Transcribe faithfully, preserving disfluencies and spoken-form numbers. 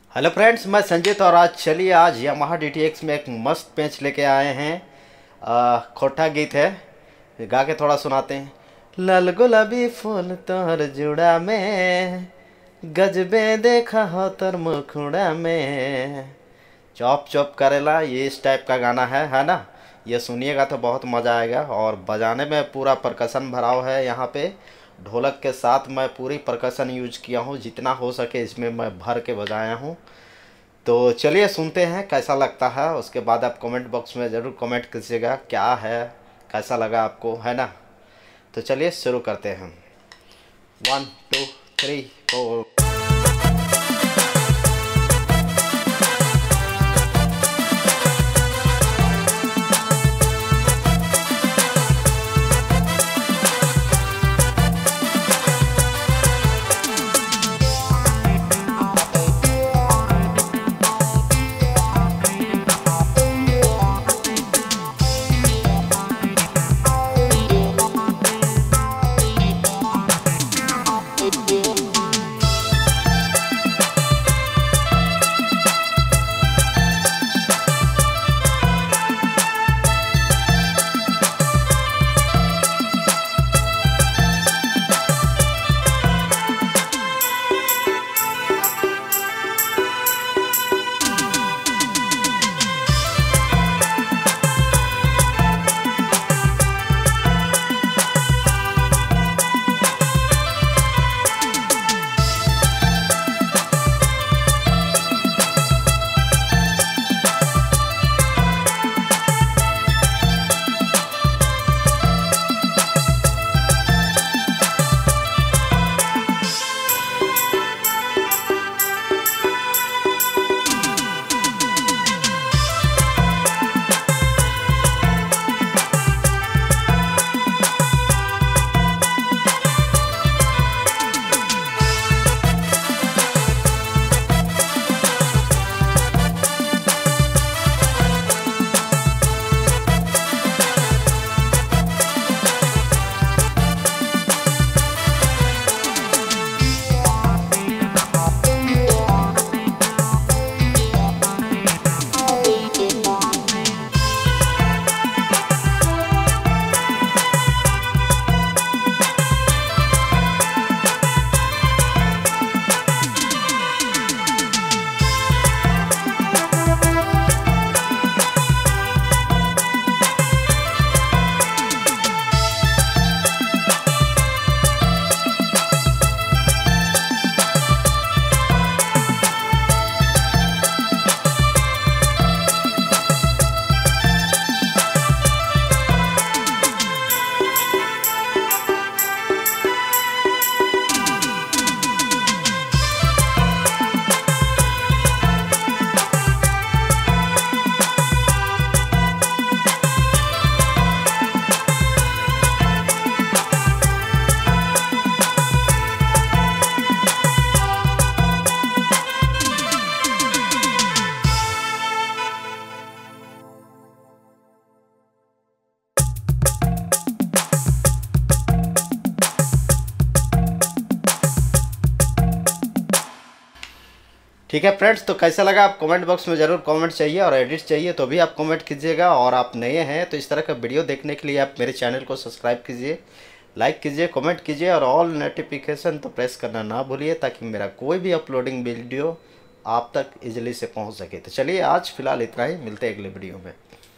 Hello friends, मैं संजीत और आज चलिए आज यामाहा डी टी एक्स में एक मस्त पेंच लेके आए हैं। आ, खोटा गीत है, गा के थोड़ा सुनाते हैं। लाल गुलाबी फूल तोहर जुड़ा में, गजबे देखा हो तर मुखुड़ा में, चौप चौप करेला, ये इस टाइप का गाना है है ना। ये सुनिएगा तो बहुत मज़ा आएगा। और बजाने में पूरा परकशन भराव है यहाँ पे। ढोलक के साथ मैं पूरी परकशन यूज किया हूँ, जितना हो सके इसमें मैं भर के बजाया हूँ। तो चलिए सुनते हैं कैसा लगता है। उसके बाद आप कमेंट बॉक्स में ज़रूर कमेंट कीजिएगा क्या है, कैसा लगा आपको, है ना। तो चलिए शुरू करते हैं। One two three four. ठीक है फ्रेंड्स, तो कैसा लगा आप कमेंट बॉक्स में ज़रूर कमेंट चाहिए, और एडिट चाहिए तो भी आप कमेंट कीजिएगा। और आप नए हैं तो इस तरह का वीडियो देखने के लिए आप मेरे चैनल को सब्सक्राइब कीजिए, लाइक कीजिए, कमेंट कीजिए, और ऑल नोटिफिकेशन तो प्रेस करना ना भूलिए, ताकि मेरा कोई भी अपलोडिंग वीडियो आप तक इजीली से पहुंच सके। तो चलिए आज फिलहाल इतना ही, मिलते हैं अगले वीडियो में।